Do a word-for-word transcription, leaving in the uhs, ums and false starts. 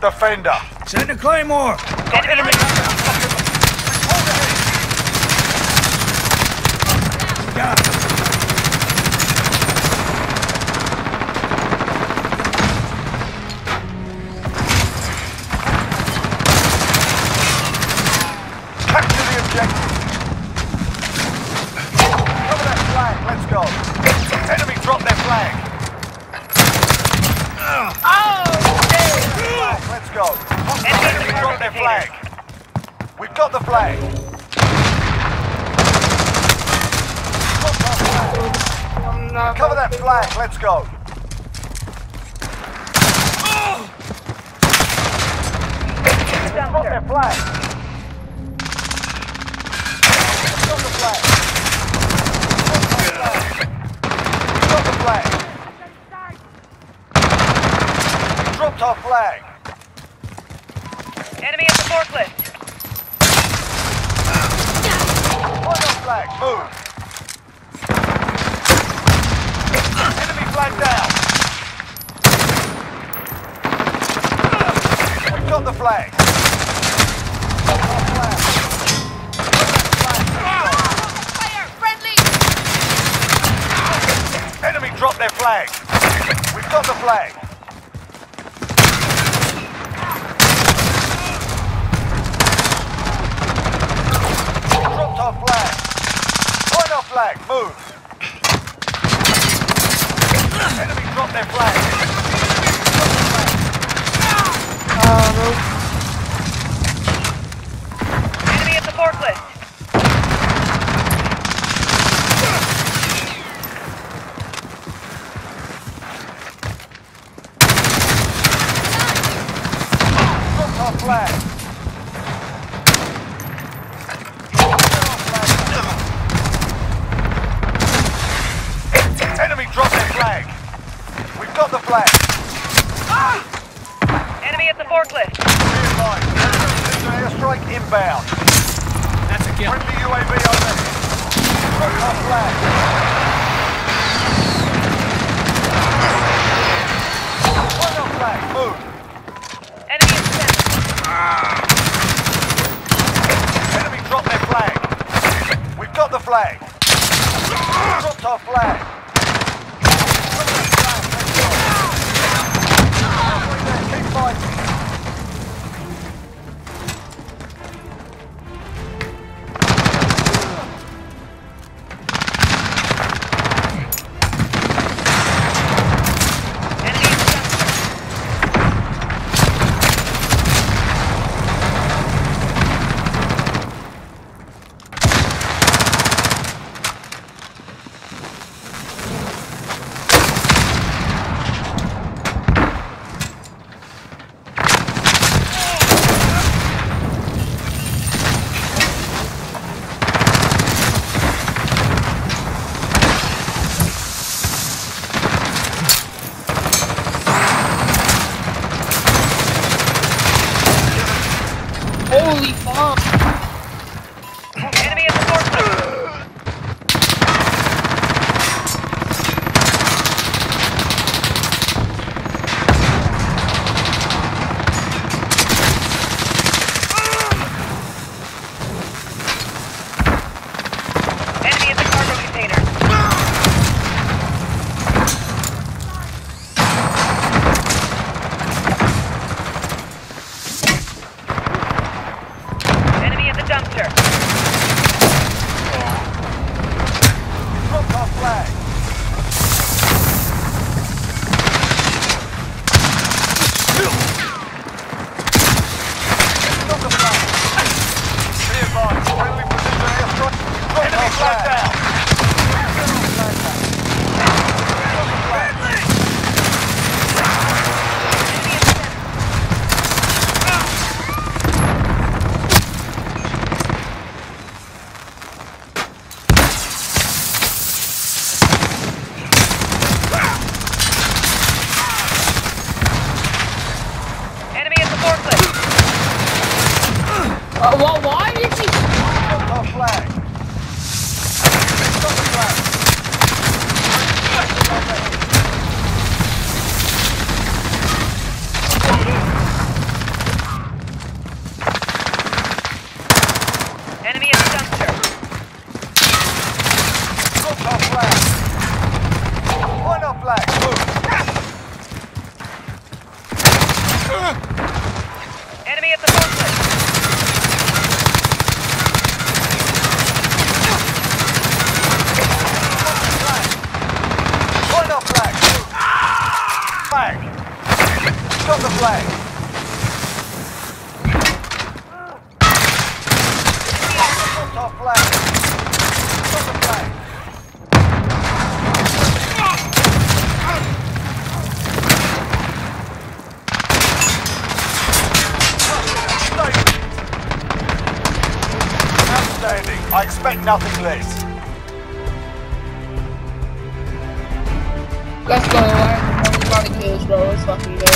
Defender. Send a claymore. Got enemy. Got it. Capture the objective. Cover that flag. Let's go. Enemy drop their flag. Oh! Let's go. Enemy drop their flag. We've got the flag. Cover that flag. Let's go. Drop their flag. Drop the flag. Drop the flag. Dropped our flag. Enemy at the forklift. Final flag. Move. Enemy flag down. We've got the flag. Got our flag. Fire! Friendly! Enemy dropped their flag. We've got the flag. Dropped our flag. Point our flag. Move. Enemy dropped their flag. Enemy at the forklift. Dropped our flag. Enemy dropped their flag. We've got the flag. Enemy at the forklift. Be advised, enemy airstrike inbound. That's a kill. Friendly U A V overhead. Dropped our flag. Point our flag. Move. Enemy at the center. Enemy dropped their flag. We've got the flag. Dropped our flag. Halfway there, keep fighting. Enemy at the center. Holy fuck! Enemy at the forklift. Enemy at the cargo container. Enemy at the dumpster. Dropped our flag. Got the flag. Be advised, friendly precision airstrike. Dropped our flag down. Flag down. Got the flag. Enemy at the forklift. Uh, well, why did you? Dropped our flag. Got the flag. flag. Stop the flag. Stop flag. Stop the flag. Outstanding. I expect nothing less. Let's go. I have a lot of kills, bro. Let's fucking go.